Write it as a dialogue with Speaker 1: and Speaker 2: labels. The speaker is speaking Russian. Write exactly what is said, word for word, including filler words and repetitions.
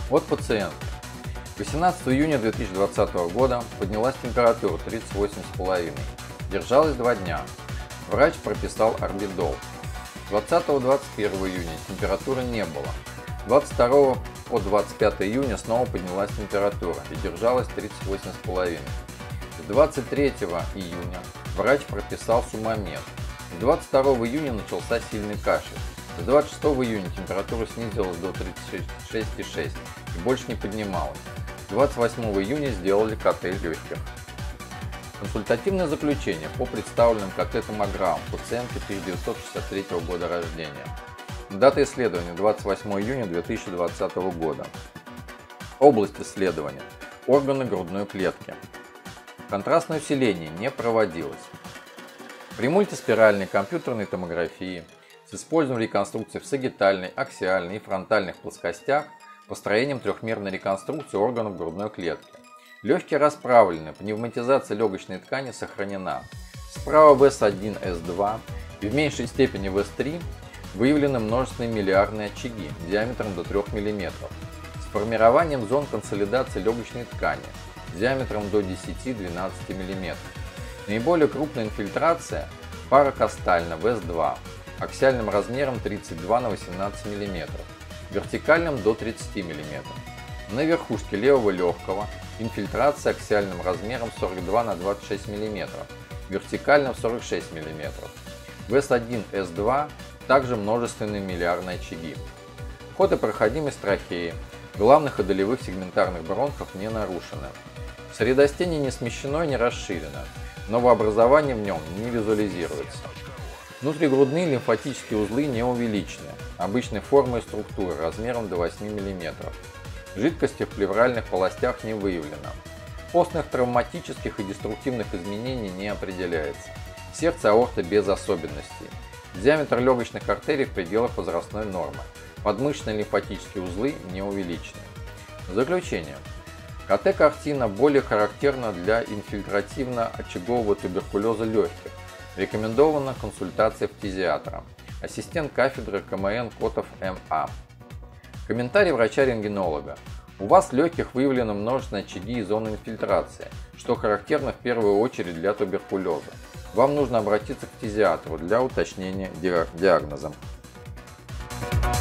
Speaker 1: От пациента. восемнадцатого июня две тысячи двадцатого года поднялась температура тридцать восемь и пять. Держалась два дня. Врач прописал орбидол. двадцатого — двадцать первого июня температуры не было. двадцать второго по двадцать пятое июня снова поднялась температура и держалась тридцать восемь и пять. С двадцать третьего июня врач прописал сумамед. С двадцать второго июня начался сильный кашель. С двадцать шестого июня температура снизилась до тридцати шести и шести и больше не поднималась. двадцать восьмого июня сделали ка тэ легких. Консультативное заключение по представленным ка тэ-томограммам пациентки тысяча девятьсот шестьдесят третьего года рождения. Дата исследования двадцать восьмого июня две тысячи двадцатого года. Область исследования – органы грудной клетки. Контрастное усиление не проводилось. При мультиспиральной компьютерной томографии с использованием реконструкции в сагитальной, аксиальной и фронтальных плоскостях построением трехмерной реконструкции органов грудной клетки. Легкие расправлены, пневматизация легочной ткани сохранена. Справа в эс один эс два и в меньшей степени в эс три выявлены множественные миллиарные очаги диаметром до трёх миллиметров с формированием зон консолидации легочной ткани диаметром до десяти — двенадцати миллиметров. Наиболее крупная инфильтрация паракостальна в эс два, аксиальным размером тридцать два на восемнадцать миллиметров, вертикальным до тридцати миллиметров. На верхушке левого легкого инфильтрация аксиальным размером сорок два на двадцать шесть миллиметров, вертикальным сорок шесть миллиметров. В эс один эс два также множественные миллиарные очаги. Ход и проходимость трахеи, главных и долевых сегментарных бронхов не нарушены. Средостение не смещено и не расширено. Новообразование в нем не визуализируется. Внутригрудные лимфатические узлы не увеличены, обычной формы и структуры размером до восьми миллиметров. Жидкости в плевральных полостях не выявлено. Постных травматических и деструктивных изменений не определяется. Сердце аорта без особенностей. Диаметр легочных артерий в пределах возрастной нормы. Подмышечные лимфатические узлы не увеличены. Заключение. ка тэ-картина более характерна для инфильтративно-очагового туберкулеза легких. Рекомендована консультация фтизиатра. Ассистент кафедры ка эм эн Котов эм а. Комментарий врача-рентгенолога. У вас в легких выявлены множественные очаги и зоны инфильтрации, что характерно в первую очередь для туберкулеза. Вам нужно обратиться к фтизиатру для уточнения диагноза.